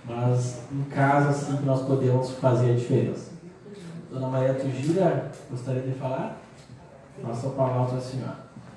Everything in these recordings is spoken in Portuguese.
mas em casa assim que nós podemos fazer a diferença. Dona Maria Tugira, gostaria de falar? Passa a palavra à senhora.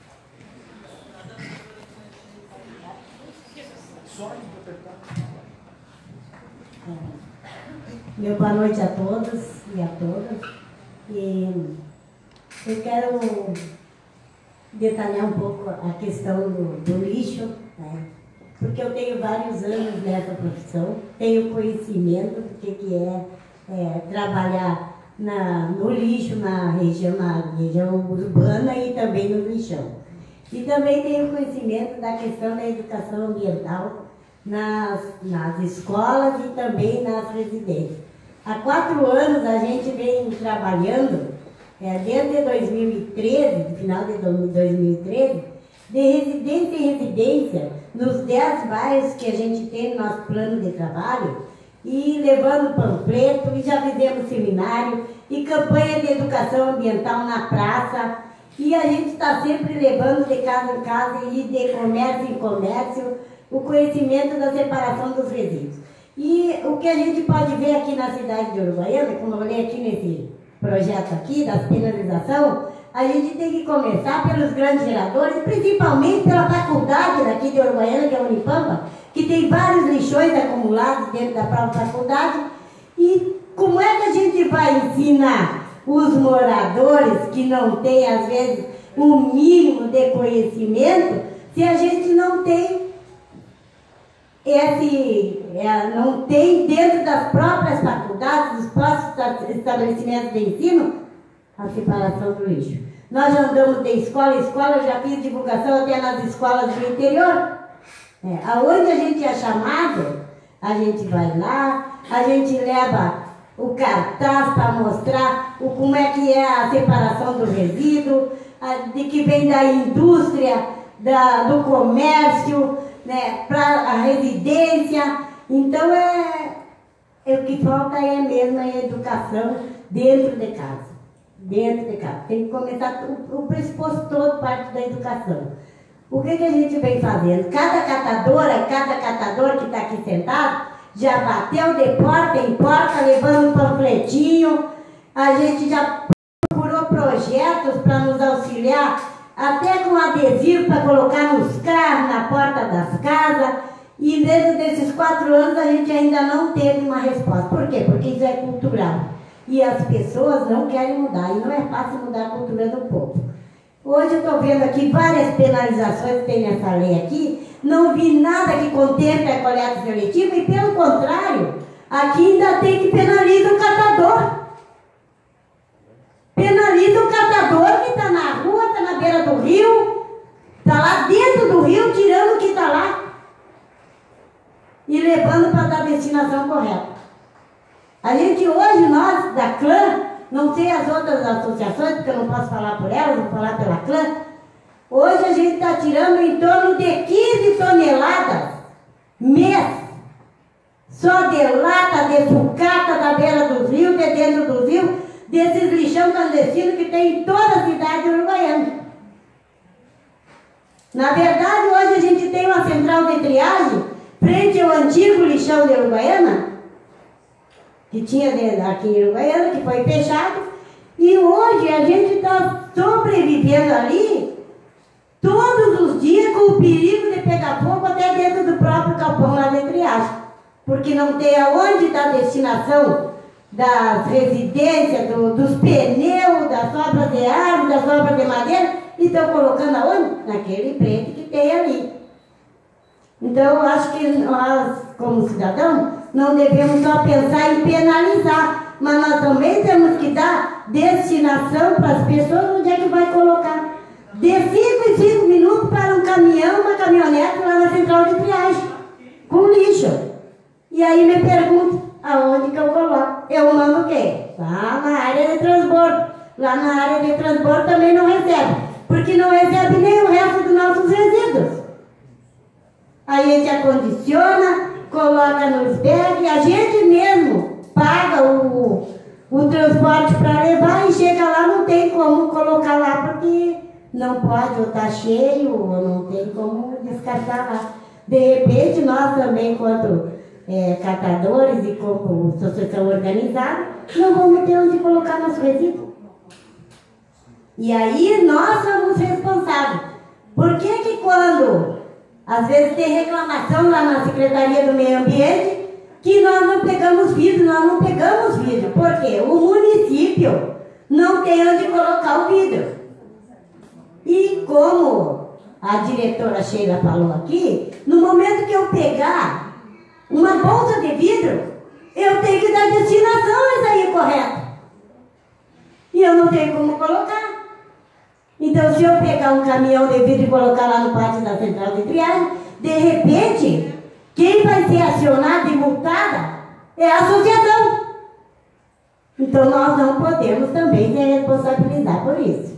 Meu boa noite a todos e a todas. E eu quero detalhar um pouco a questão do lixo, né? Porque eu tenho vários anos nessa profissão, tenho conhecimento do que é trabalhar no lixo, na região urbana e também no lixão. E também tenho conhecimento da questão da educação ambiental nas escolas e também nas residências. Há 4 anos a gente vem trabalhando, desde 2013, no final de 2013, de residência em residência, nos 10 bairros que a gente tem no nosso plano de trabalho, e levando panfleto, e já fizemos seminário, e campanha de educação ambiental na praça, e a gente está sempre levando de casa em casa e de comércio em comércio o conhecimento da separação dos resíduos. E o que a gente pode ver aqui na cidade de Uruguaiana, como eu olhei aqui nesse projeto aqui, da penalização, a gente tem que começar pelos grandes geradores, principalmente pela faculdade daqui de Uruguaiana, que é a Unipampa, que tem vários lixões acumulados dentro da própria faculdade. E como é que a gente vai ensinar os moradores que não têm, às vezes, um mínimo de conhecimento, se a gente não tem não tem dentro das próprias faculdades, dos próprios estabelecimentos de ensino, a separação do lixo. Nós já andamos de escola em escola, eu já fiz divulgação até nas escolas do interior. Aonde a gente é chamado, a gente vai lá, a gente leva o cartaz para mostrar como é que é a separação do resíduo, de que vem da indústria, do comércio, né, para a residência. Então, o que falta é mesmo a educação dentro de casa. Dentro de casa. Tem que começar o pressuposto todo, parte da educação. O que a gente vem fazendo? Cada catador que está aqui sentado, já bateu de porta em porta, levando um panfletinho. A gente já procurou projetos para nos auxiliar, até com adesivo para colocar nos carros, na porta das casas. E dentro desses 4 anos a gente ainda não teve uma resposta. Por quê? Porque isso é cultural. E as pessoas não querem mudar. E não é fácil mudar a cultura do povo. Hoje eu estou vendo aqui várias penalizações que tem nessa lei aqui. Não vi nada que contemple a coleta seletiva. E pelo contrário, aqui ainda tem que penalizar o catador. Penaliza o catador que está na rua, está na beira do rio, está lá dentro do rio, tirando o que está lá e levando para dar a destinação correta. A gente hoje, nós da CLAN, não sei as outras associações, porque eu não posso falar por elas, vou falar pela CLAN, hoje a gente está tirando em torno de 15 toneladas mês, só de lata, de sucata da beira dos rios, de dentro dos rios, desses lixão clandestino que tem em toda a cidade uruguaiana. Na verdade, hoje a gente tem uma central de triagem frente ao antigo lixão de Uruguaiana, que tinha aqui em Uruguaiana, que foi fechado, e hoje a gente está sobrevivendo ali todos os dias com o perigo de pegar fogo até dentro do próprio galpão lá de triagem, porque não tem aonde dar destinação das residências, dos pneus, das sobras de árvore, das sobras de madeira, e estão colocando aonde? Naquele preto que tem ali. Então, eu acho que nós, como cidadãos, não devemos só pensar em penalizar, mas nós também temos que dar destinação para as pessoas onde é que vai colocar. De 5 em 5 minutos para um caminhão, uma caminhonete lá na central de triagem, com lixo. E aí me pergunto, aonde que eu coloco? Eu mando o quê? Lá na área de transbordo. Lá na área de transbordo também não recebe, porque não recebe nem o resto dos nossos resíduos. Aí a gente acondiciona, coloca nos bags, a gente mesmo paga o transporte para levar e chega lá, não tem como colocar lá, porque não pode, ou está cheio, ou não tem como descartar lá. De repente, nós também, enquanto catadores e como associação organizada, não vamos ter onde colocar nosso resíduo. E aí nós somos responsáveis. Por que quando, às vezes, tem reclamação lá na Secretaria do Meio Ambiente, que nós não pegamos vidro? Nós não pegamos vidro. Por quê? O município não tem onde colocar o vidro. E como a diretora Sheila falou aqui, no momento que eu pegar uma bolsa de vidro, eu tenho que dar destinação a isso aí correto. E eu não tenho como colocar. Então, se eu pegar um caminhão de vidro e colocar lá no pátio da central de triagem, de repente, quem vai ser acionada e multada é a associação. Então, nós não podemos também se responsabilizar por isso.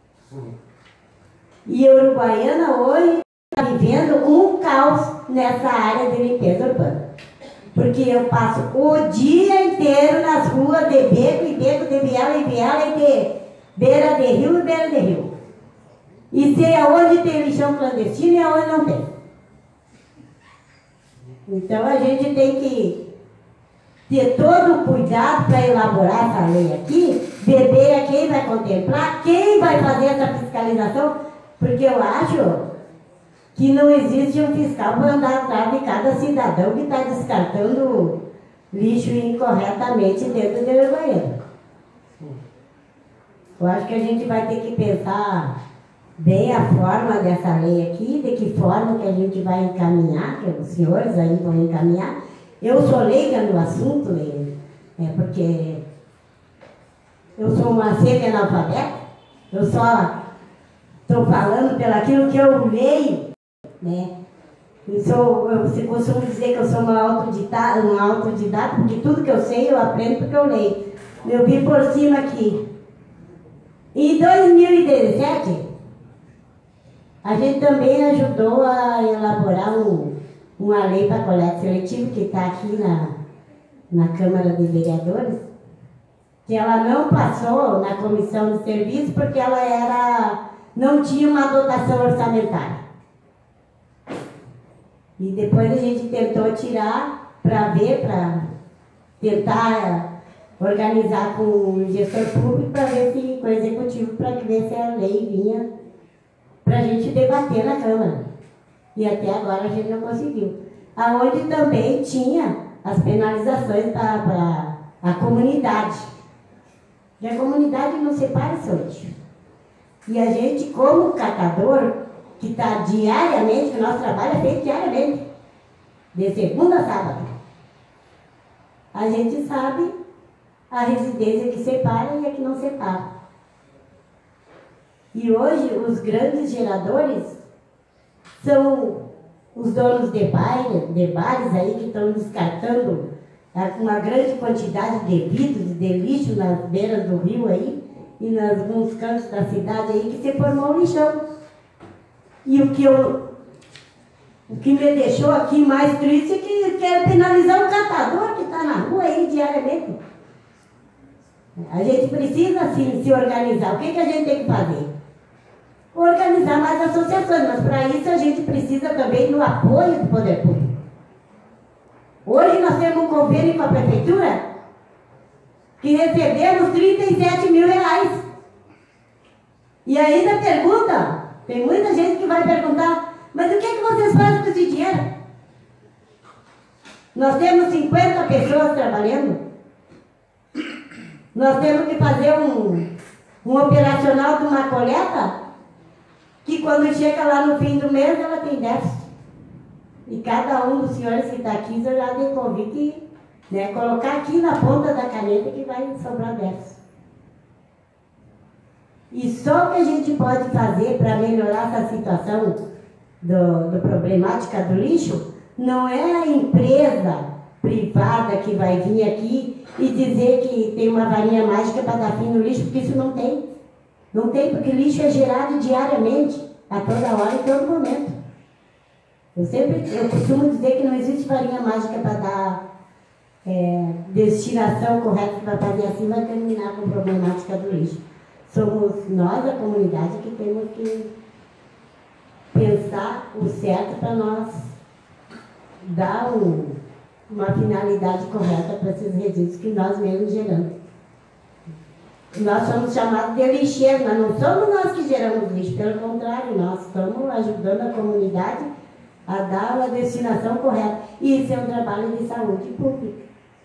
E a Uruguaiana hoje está vivendo um caos nessa área de limpeza urbana. Porque eu passo o dia inteiro nas ruas de beco e beco, de viela e viela, e de beira de rio e beira de rio. E sei aonde tem lixão clandestino e aonde não tem. Então a gente tem que ter todo o cuidado para elaborar essa lei aqui, beber a quem vai contemplar, quem vai fazer essa fiscalização, porque eu acho que não existe um fiscal para andar atrás de cada cidadão que está descartando lixo incorretamente dentro do Uruguaiana. Eu acho que a gente vai ter que pensar bem a forma dessa lei aqui, de que forma que a gente vai encaminhar, que os senhores aí vão encaminhar. Eu sou leiga no assunto, porque eu sou uma semi-analfabeta, eu só estou falando pelaquilo que eu leio, né? Eu costumo dizer que eu sou uma autodidata, porque tudo que eu sei eu aprendo porque eu leio. Eu vi por cima aqui. Em 2017, a gente também ajudou a elaborar uma lei para coleta seletiva, que está aqui na Câmara de Vereadores, que ela não passou na comissão de serviço porque ela não tinha uma dotação orçamentária. E depois a gente tentou tirar para tentar organizar com o gestor público para ver se, com o executivo, para ver se a lei vinha para a gente debater na Câmara. E até agora a gente não conseguiu. Aonde também tinha as penalizações para a comunidade. E a comunidade não separa seu lixo. E a gente, como catador, que está diariamente, que o nosso trabalho é feito diariamente, de segunda a sábado, a gente sabe a residência que separa e a que não separa. E hoje os grandes geradores são os donos de bares aí que estão descartando uma grande quantidade de vidros, de lixo nas beiras do rio aí e em alguns cantos da cidade aí que se formou um lixão. E o que me deixou aqui mais triste é que quer penalizar o catador que está na rua aí diariamente. A gente precisa assim, se organizar. O que a gente tem que fazer? Organizar mais associações, mas para isso a gente precisa também do apoio do poder público. Hoje nós temos um convênio com a prefeitura que recebemos 37 mil reais. E ainda pergunta, tem muita gente que vai perguntar, mas o que vocês fazem com esse dinheiro? Nós temos 50 pessoas trabalhando. Nós temos que fazer um operacional de uma coleta que quando chega lá no fim do mês ela tem déficit. E cada um dos senhores que está aqui, eu já dei convite, né, colocar aqui na ponta da caneta que vai sobrar déficit. E só o que a gente pode fazer para melhorar essa situação do problemática do lixo não é a empresa privada que vai vir aqui e dizer que tem uma varinha mágica para dar fim no lixo, porque isso não tem. Não tem, porque lixo é gerado diariamente, a toda hora e todo momento. Eu costumo dizer que não existe varinha mágica para dar destinação correta, que vai fazer assim, vai terminar com a problemática do lixo. Somos nós, a comunidade, que temos que pensar o certo para nós dar uma finalidade correta para esses resíduos que nós mesmos geramos. Nós somos chamados de lixeiros, mas não somos nós que geramos lixo, pelo contrário, nós estamos ajudando a comunidade a dar uma destinação correta. E isso é um trabalho de saúde pública.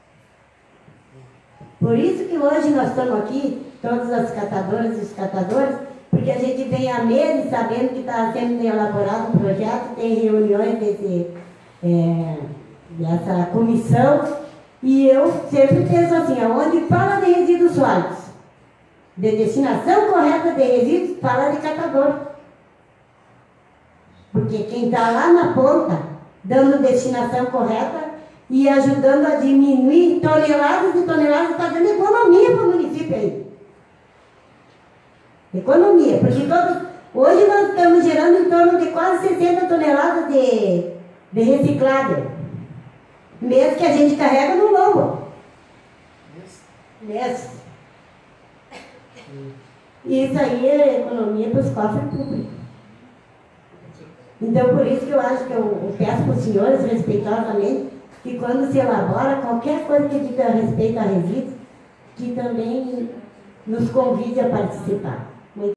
Por isso que hoje nós estamos aqui, todas as catadoras e os catadores, porque a gente vem há meses sabendo que está sendo elaborado um projeto, tem reuniões dessa comissão, e eu sempre penso assim, aonde fala de resíduos sólidos, de destinação correta de resíduos, fala de catador. Porque quem está lá na ponta, dando destinação correta e ajudando a diminuir toneladas e toneladas, está dando economia para o município aí. Economia, porque hoje nós estamos gerando em torno de quase 60 toneladas de reciclável. Mesmo que a gente carrega no lombo. Isso aí é economia para os cofres públicos. Então, por isso que eu acho que eu peço para os senhores, respeitosamente, que quando se elabora qualquer coisa que diga respeito a resíduos, que também nos convide a participar.